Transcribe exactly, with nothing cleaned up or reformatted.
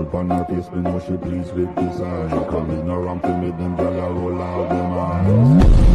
Smile on her face, me know she pleased with this eye. Come in around to make them gyal a roll out them eyes.